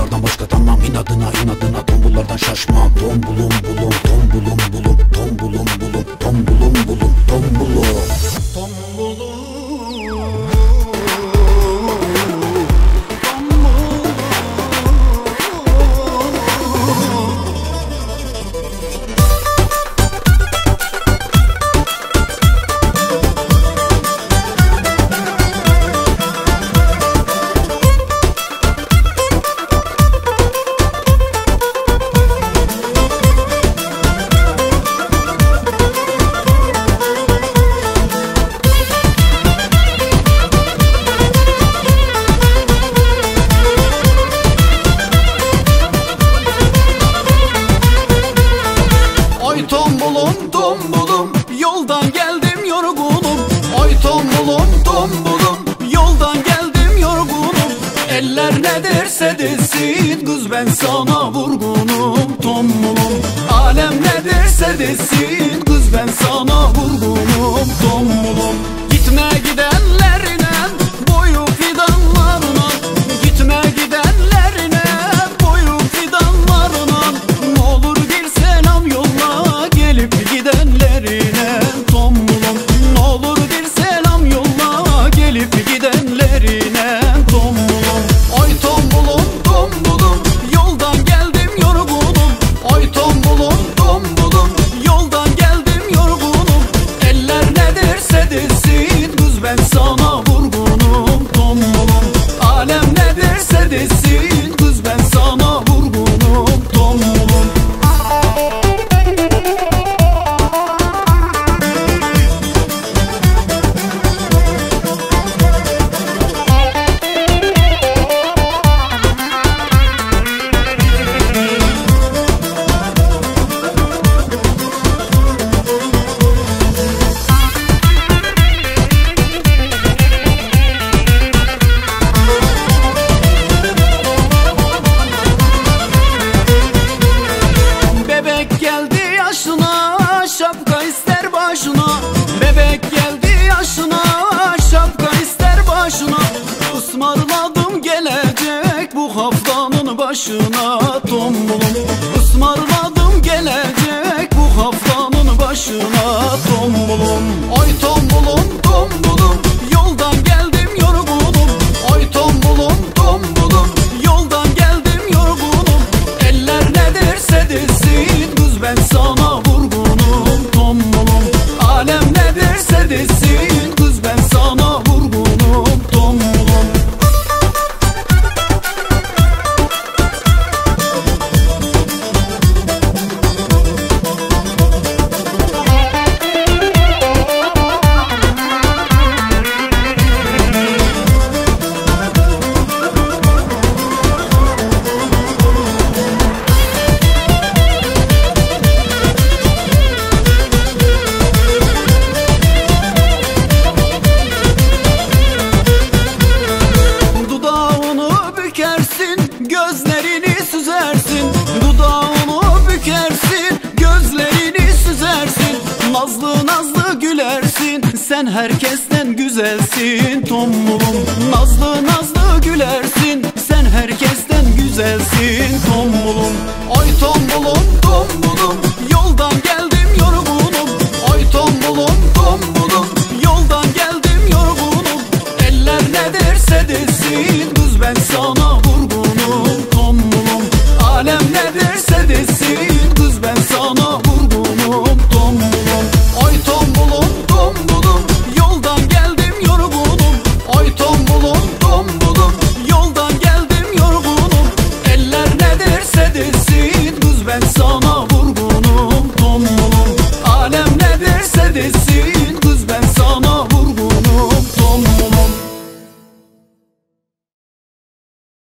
Tombollardan başka tamam, inadına inadına tombullardan şaşmam. Tombulum bulum, tombulum bulum, tombulum bulum, tombulum bulum, tombulum. Tombulum. Tombulum tombulum yoldan geldim yorgunum. Oy tombulum tombulum yoldan geldim yorgunum. Eller ne derse desin kız ben sana vurgunum. Tombulum alem ne derse desin kız ben sana vurgunum. Tombulum gitme gidenlerine boyu fidanlarına, gitme gidenlerine boyu fidanlarına. Ne olur bir selam yolla gelip gidenlerine. Tombulum ne olur bir selam yolla gelip gidenlerine. Tombulum oy tombulum tombulum yoldan geldim yorgunum. Oy tombulum tombulum yoldan geldim yorgunum. Eller ne derse desin kız ben sana vurgunum. Tombulum alem ne derse desin kız ben sana vurgunum. Tombulum. Bebek geldi yaşına, şapka ister başına. Bebek geldi yaşına, şapka ister başına. Ismarladım gelecek bu haftanın başına. Tombulum ısmarladım gelecek bu haftanın başına. Tombulum oy tombulum tombulum yoldan geldim yorgunum. Oy tombulum tombulum yoldan geldim yorgunum. Eller ne derse desin kız ben sana vurgunum. Tombulum alem ne derse desin kız ben sana vurgunum. Tombulum. Gözlerini süzersin, dudağını bükersin, gözlerini süzersin. Nazlı nazlı gülersin, sen herkesten güzelsin. Tombulum nazlı nazlı gülersin, sen herkesten güzelsin. Tombulum oy tombulum tombulum yoldan geldim yorgunum. Oy tombulum tombulum yoldan geldim yorgunum. Eller ne derse desin kız ben sana vurgunum. Tombulum alem ne derse desin kız ben sana vurgunum. Tombulum oy tombulum tombulum yoldan geldim yorgunum. Oy tombulum tombulum yoldan geldim yorgunum. Eller ne derse desin kız ben sana vurgunum. Tombulum alem ne derse desin